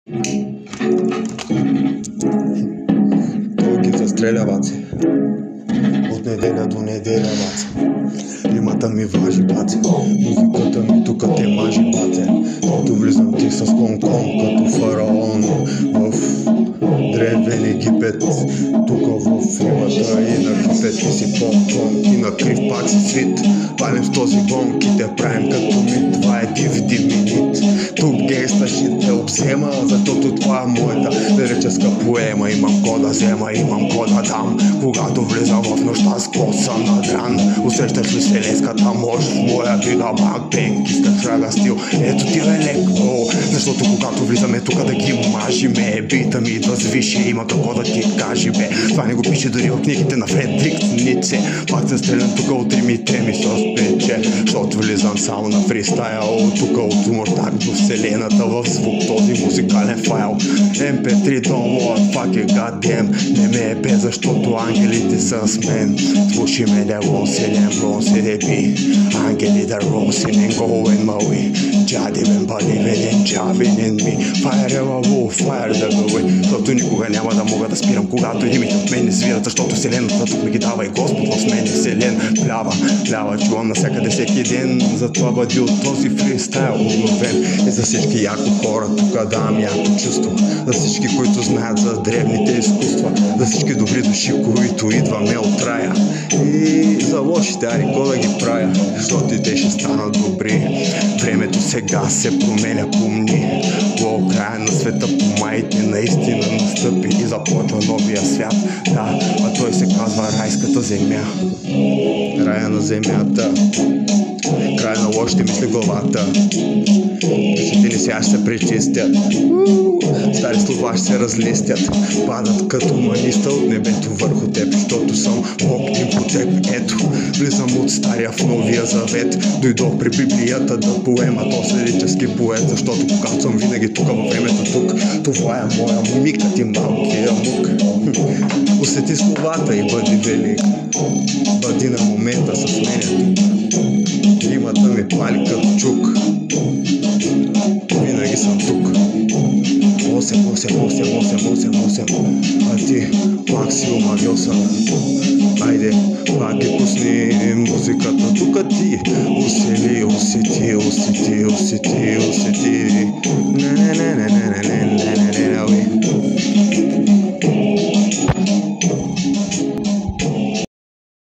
Той ги застреля, баци. От неделя до неделя, баци. Римата ми важи, баци. Музиката ми тука те мажи, баци. Като влизам ти с кон-кон, като фараон в древен Египет. Тука в римата и на кипет ти си пон-пон. И на крив пак си свит. Палим с този бонк и те правим като ми. Това е DVD минит. Тук гейста шит те обзема, защото това е моята лирическа поема. Имам кода взема, имам кода дам. Когато влизам в нощта с коса надран, усещаш ли вселенската мощ в моя гигабанк бенк? Искаш рага стил, ето ти е леко. Защото когато влизаме тука да ги мажиме, бита ми идва с више, има какво да ти кажи, бе. Това не го пише дори от книгите на Фредрик Ницше. Пак се стрелям тука от римите ми с пече, защото влизам само на фристайл. Тука от умортак до вселената в звук този музикален файл. MP3 download, fuck it, goddamn. Не ме е бе, защото ангелите са с мен. Слушай ме, they won't see them, won't see they be. Ангелите won't see them going my way. Jaddy been believing in, javing in me. Fire a wolf, fire the way. Защото никога няма да мога да спирам, когато римите от мен не свират, защото вселената тук ми ги дава и Господ в мен е вселен. Плява, чувам навсякъде всеки ден. Затова бъди от този фристайл обновен. И за всички яко хора тук давам яко чувство. За всички, които знаят за древните изкуства. За всички добри души, които идваме от рая. И за лошите, арико да ги правя, защото и те ще станат добри. Времето сега се променя, помни. Го края на света по майите наистина настъпи и започва новия свят. Да, а той се казва райската земя. Рая на земята, край на лошите мисли главата. Душите ни сега ще се пречистят. Стари слова ще се разлистят. Падат като маниста от небето върху теб, защото съм Бог им по теб. Ето, влизам от стария в новия завет. Дойдох при Библията да поема този лирически поет, защото когато съм винаги тук във времето тук, това е моя микът и малкия мук. Усети словата и бъди велик. Бъди на момента с мене тук. Римата ми пали като чук. Винаги съм тук. 8. А ти пак си омагиоса. Айде, пак ги пусни музиката тук ти. Усети